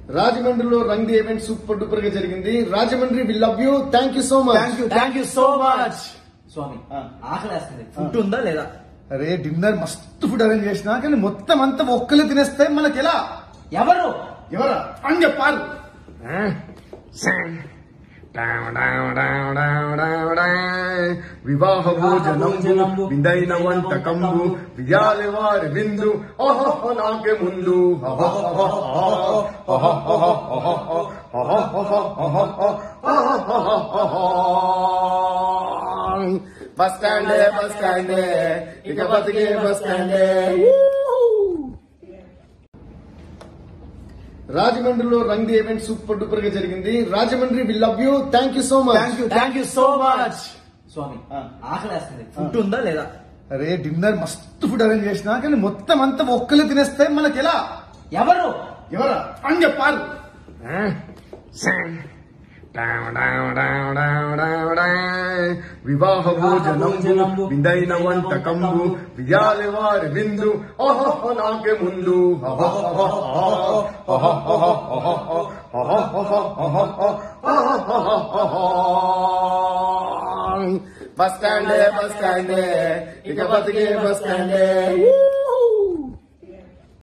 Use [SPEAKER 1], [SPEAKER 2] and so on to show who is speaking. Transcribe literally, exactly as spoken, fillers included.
[SPEAKER 1] రాజమండ్రిలో రంగ్ event super duper గా జరిగింది. Rajahmundry we love you. Thank you so much.
[SPEAKER 2] Thank you thank you so much. స్వామి ఆకలేస్తుంది, food ఉందా లేదా?
[SPEAKER 1] అరే డిన్నర్ మస్తు ఫుడ్ అరేంజ్ చేసినా కానీ మొత్తం అంతా ఒక్కలే తినేస్తే మనకి ఎలా?
[SPEAKER 2] ఎవరు
[SPEAKER 1] ఎవరా అని చెప్పాలి. వివాహ భోజనంబు విందైన వంటకంబు వియాలి వారి విందు ఓహో నాకే ముందు బస్ స్టాండే బస్ స్టాండే ఇక బతికే బస్ స్టాండే. రాజమండ్రిలో రంగ్ ఈవెంట్ సూపర్ డూపర్ గా జరిగింది. Rajahmundry we love you. Thank you so much.
[SPEAKER 2] Thank you thank you so much. స్వామి ఆకలేస్తుంది, ఫుడ్ ఉందా లేదా?
[SPEAKER 1] అరే డిన్నర్ మస్తు ఫుడ్ అరేంజ్ చేసినా కానీ మొత్తం అంతా ఒక్కలే తినేస్తే మనకి ఎలా?
[SPEAKER 2] ఎవరు
[SPEAKER 1] ఎవరా అని చెప్పాలి. వివాహ భోజనంబు విందైన వంటకంబు వియాలి వారి విందు ఓహో నాకే ముందు బస్ స్టాండే బస్ స్టాండే ఇక బతికే బస్ స్టాండే.